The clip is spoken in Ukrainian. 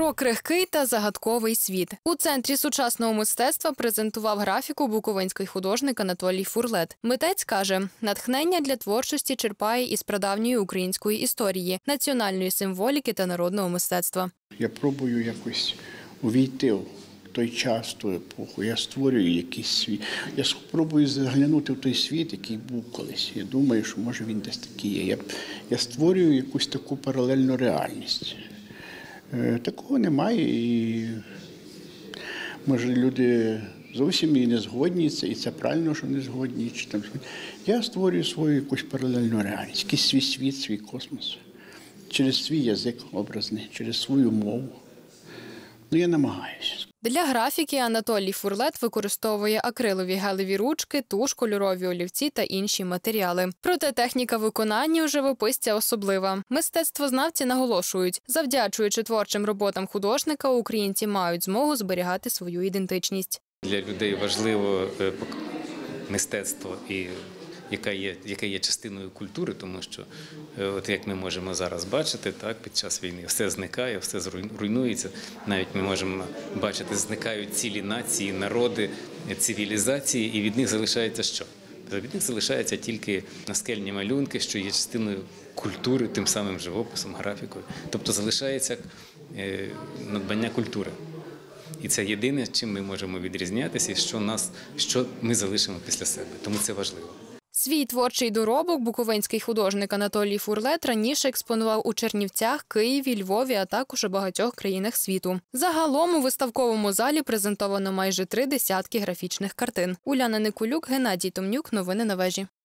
Про крихкий та загадковий світ. У Центрі сучасного мистецтва презентував графіку буковинський художник Анатолій Фурлет. Митець каже, натхнення для творчості черпає із прадавньої української історії, національної символіки та народного мистецтва. Я пробую якось увійти в той час, ту епоху. Я створюю якийсь світ. Я спробую заглянути в той світ, який був колись. Я думаю, що може він десь такий є. Я створюю якусь таку паралельну реальність. Такого немає, і може люди зовсім і не згодні, і це правильно, що не згодні. Я створюю свою якусь паралельну реальність, якийсь свій світ, свій космос. Через свій язик образний, через свою мову. Я намагаюся. Для графіки Анатолій Фурлет використовує акрилові гелеві ручки, туш, кольорові олівці та інші матеріали. Проте техніка виконання у живописця особлива. Мистецтвознавці наголошують, завдячуючи творчим роботам художника, українці мають змогу зберігати свою ідентичність. Для людей важливо мистецтво, яке є частиною культури, тому що, от як ми можемо зараз бачити, так, під час війни все зникає, все руйнується. Навіть ми можемо бачити, зникають цілі нації, народи, цивілізації, і від них залишається що? Від них залишаються тільки наскельні малюнки, що є частиною культури, тим самим живописом, графікою. Тобто залишається надбання культури. І це єдине, чим ми можемо відрізнятися, і що ми залишимо після себе. Тому це важливо. Свій творчий доробок буковинський художник Анатолій Фурлет раніше експонував у Чернівцях, Києві, Львові, а також у багатьох країнах світу. Загалом у виставковому залі презентовано майже 3 десятки графічних картин. Уляна Никулюк, Геннадій Томнюк. Новини на вежі.